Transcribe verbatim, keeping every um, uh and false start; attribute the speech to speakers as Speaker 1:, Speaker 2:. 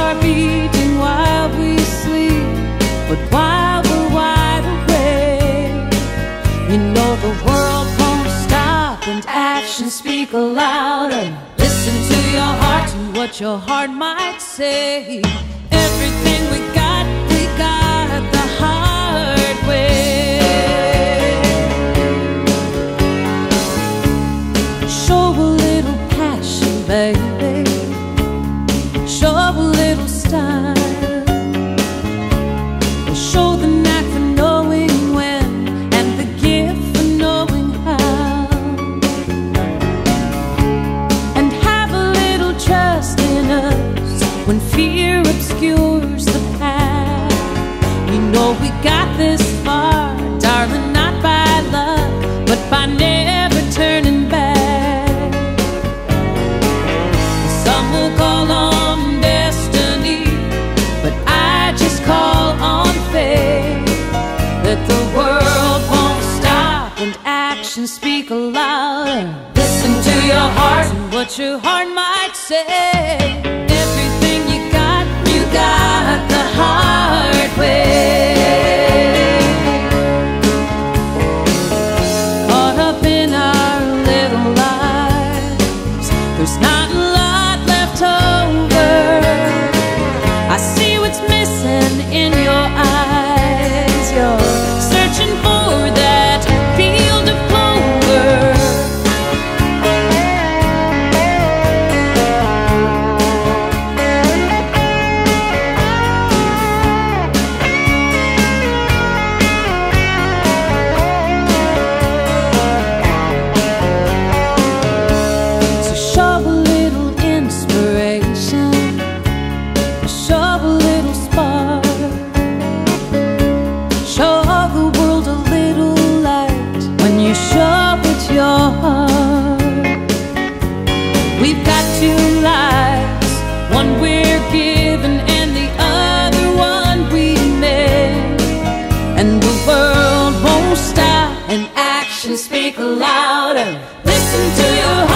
Speaker 1: are beating while we sleep, but while we're wide awake, you know the world won't stop and actions speak louder. Listen to your heart and what your heart might say. Everything we got, we got the hard way. Show a little passion, baby. Show a little style. Show the knack for knowing when and the gift for knowing how. And have a little trust in us when fear obscures the path. We know we got this far, darling, not by luck, but by never turning back. Some will call on destiny, but I just call on faith that the world won't stop and actions speak louder. Listen to your heart and what your heart might say. Everything you got, you got the hard way. Caught up in our little lives, there's not a lot left over. I see what's missing in your eyes. You're searching for that field of clover. So show a little inspiration, show a little spark, show the world a little light when you show it your heart. We've got two lives, one we're given and the other one we made. And the world won't stop and actions speak louder. Listen to your